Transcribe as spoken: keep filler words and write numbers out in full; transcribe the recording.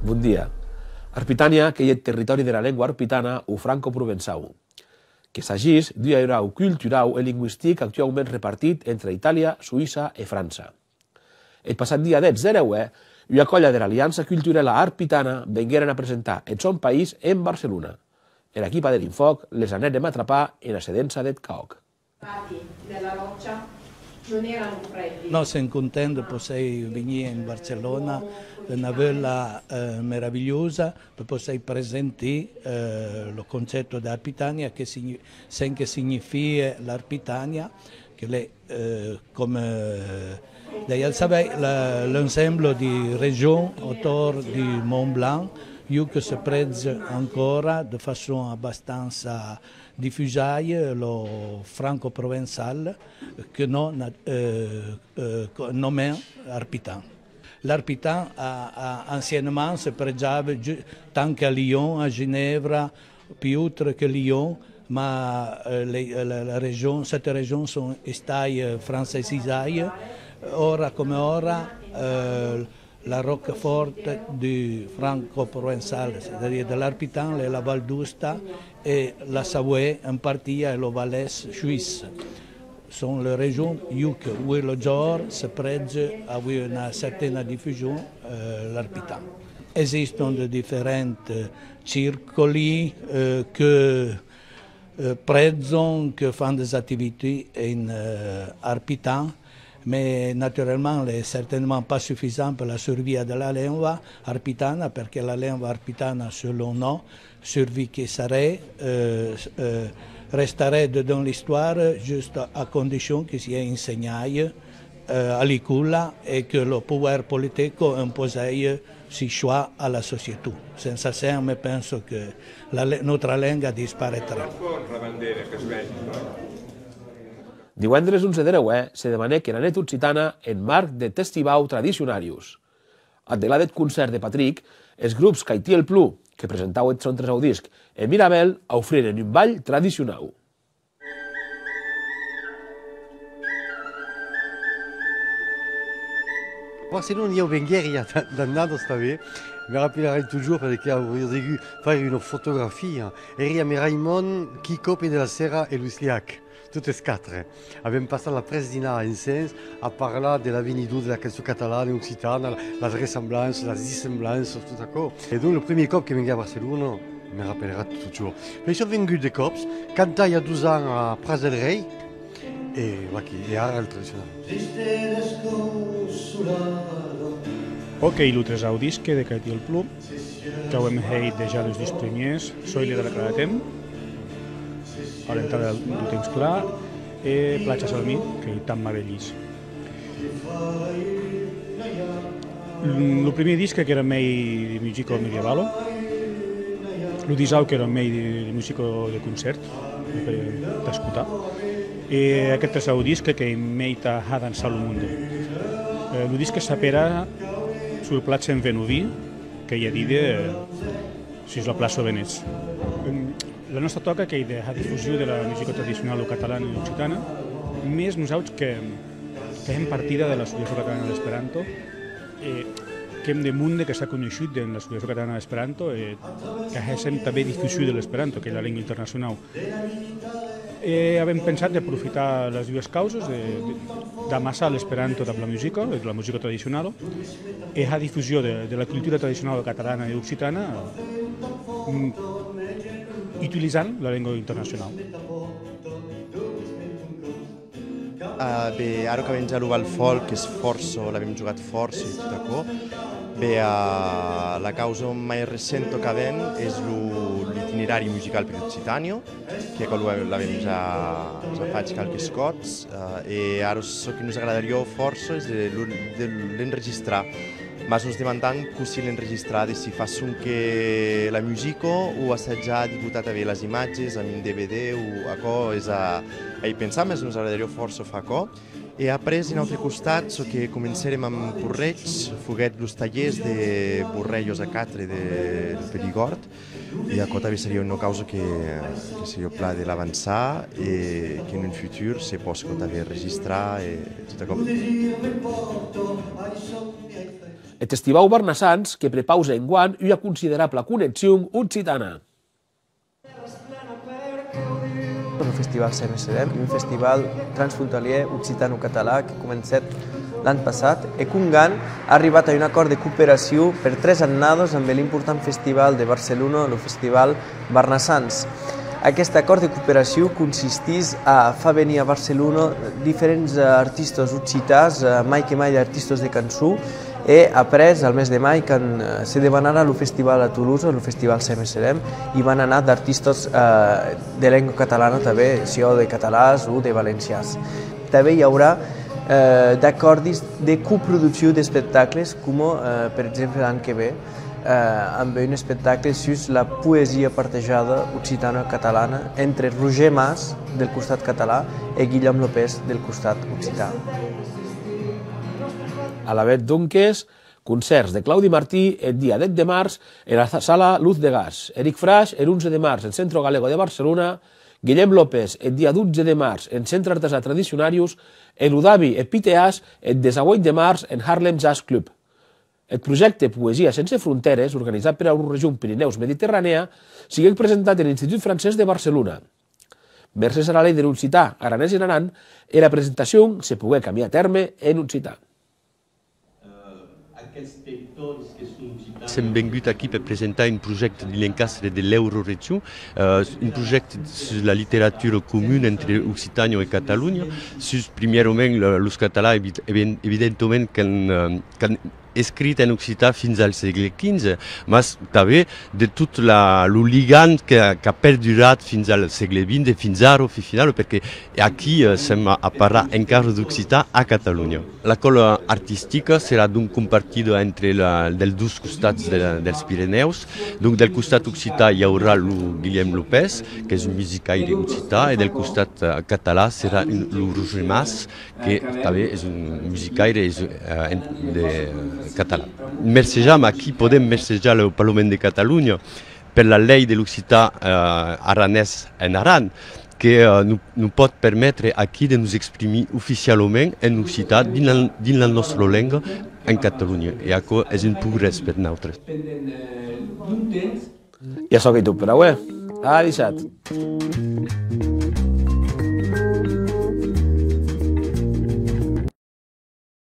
Bon dia. Arpitània, que hi ha territori de la llengua arpitana o franco-provençau, que s'agís d'un grau cultural i lingüístic actualment repartit entre Itàlia, Suïssa i França. El passat dia deu de deu, una colla de l'Aliança Cultural Arpitana vengueren a presentar el son país en Barcelona. L'equip de l'Infoc les anem a atrapar en la sedenza del Caoc. No, sono contento di venire in Barcellona, una villa eh, meravigliosa, per poter presentare eh, il concetto di Arpitania, che, che significa l'Arpitania, che è, eh, come lei sa, l'ensemble di regioni autour di Mont Blanc, che si prende ancora di façon abbastanza diffusa lo franco-provençal che non eh, eh, nomme Arpitan. L'Arpitan anciennement si pregava tant a Lyon, a Ginevra, più oltre che Lyon, ma le, la, la region, queste regioni sono state francesizzate. Ora come ora eh, la roccaforte du franco-provençal, c'est-à-dire de l'Arpitan, la Val d'Usta et la Savoie, en partie et le Valais suisse. Sont les régions où le genre se prête à une certaine diffusion euh, l'Arpitan. Esistono differenti circoli eh, che eh, prezzano, che fanno des attività in eh, Arpitan, mais naturellement n'est certainement pas suffisant pour la survie de la lingua arpitana, parce que la lingua arpitana, selon nous, survie qui serait, euh, euh, resterait dans l'histoire juste à condition qu'il y ait enseigné euh, à l'école et que le pouvoir politique imposait ses choix à la société. Sans ça, je pense que la, notre langue disparaîtra. Divendres onze de deu se demana que la net occitana en marc de Festivau Tradicionarius. A deladet concert de Patrick, els grups Caetí el Plu, que presentau el son tresau disc, e Mirabel ofriren un ball tradicional. Barcelone, io vengueria d'annato stave, mi rappellerai toujours perché avevo dû fare una fotografia. Eriam Raimon, Kikop de la Serra e Lusliac. Toutes les quatre. Abbiamo passato la presina insieme a parlare della venidura della canzone catalana, occitana, la ressemblance, la dissemblanza, tutto ciò. E donc le premier cop che venga a Barcelona, mi rappellerà toujours. Mais je suis venu de Cops, cantai il y a douze ans à Pras del Rei, et voilà, et ara el tradicional. Ok, il tresau disque de Caetí el Plu, que ho hem fet déjà els dos premiers, Soy li de la Claratem, a l'entrada del temps clar, i Platja Salmí, que tan meravellís. El primer disc que era mei de musico medievalo, el disau que era mei de musico de concert, d'escoltar, i aquest tercer disc que mei ha dansat el mundo. El disc que s'apera sul Platja en Venuví, que hi ha dit si és la plaça Venets. La nostra toca que hi ha difusió de la música tradicional catalana i occitana, més nosaltres que fem partida de l'Associació Catalana d'Esperanto, que hem de munde que s'ha conegut en l'Associació Catalana d'Esperanto, que fem també difusió de l'esperanto, que és la llengua internacional. Hem pensat d'aprofitar les dues causes, d'amassar l'esperanto amb la música, la música tradicional, i la difusió de la cultura tradicional catalana i occitana, utilitzant la llengua internacional. Uh, bé, ara que vam jugar al folk, que és força, l'hem jugat força i tot això, bé, uh, la causa més recent que vam és l'itinerari musical per Occitània, que l'hem ja, ja fet qualques cops, uh, i ara el que ens agradaria força és l'enregistrar. Mas ens demandant que si l'enregistrar, si façon que la música o assajar diputat a veure les imatges amb un D V D o això és a, a hi pensar, més ens agradaria força fer això. I après, en altre costat, so que començarem amb Borreig, foguet els tallers de Borrellos a quatre de Perigord, i això també seria una causa que, que seria el pla de l'avançar i que en un futur se possa també registrar i tot això. El festival Barnassans, que prepausa enguant una considerable connexió occitana. El Festival Sem Serem, un festival transfrontalier occitano-català que ha començat l'any passat i Cungan ha arribat a un acord de cooperació per tres annades amb l'important festival de Barcelona, el Festival Barnassans. Aquest acord de cooperació consisteix a fer venir a Barcelona diferents artistes occitans, mai que mai artistes de cançó, i après, al mes de mai, quan se demanarà el festival a Toulouse, el Festival Sem Serem, i van anar d'artistes de llengua catalana, també, si o de catalans o de valencians. També hi haurà d'acords de coproducció d'espectacles, com per exemple l'any que ve, amb un espectacle sobre la poesia partejada occitana-catalana entre Roger Mas, del costat català, i Guillem López, del costat occità. A la Bet Dunques, concerts de Claudi Martí el dia deu de març en la sala Luz de Gas, Eric Fraix el onze de març en Centro Galego de Barcelona, Guillem López el dia dotze de març en Centre Artesà Tradicionarius, el Udavi e Piteàs el disset de març en Harlem Jazz Club. El projecte Poesia sense fronteres, organitzat per Euroregió Pirineus Mediterrània, sigue presentat en l'Institut Francès de Barcelona. Mercès a la llei de l'occità aranès en Aran, i la presentació se pogué canviar a terme en occità. Sem vengut aquí per presentar un projecte de l'encastre de l'Euroregió, un projecte sur la littérature commune entre Occitània i Catalunya. Primerament, els catalans, evidentment, que han escrit en occità fins al segle quinze, però també de tot l'oligant que ha perdurat fins al segle vint i fins ara, final, perquè aquí sem a parlar encara d'occità a Catalunya. La colla artística serà donc compartida entre els dos costats dels Pirineus. Del costat occità hi haurà el Guillem López, que és un musicaire occità, i del costat català serà el Roger Mas, que també és un musicaire català. Mercejam, aquí podem mercejar el Parlament de Catalunya per la llei de l'occità aranès en Aran, que nous pot permettre aquí de nous exprimer oficialment en occità dins la nostra llengua en Catalunya. I això és un progrés per nosaltres. Ja sóc i tu, però bé, ha deixat.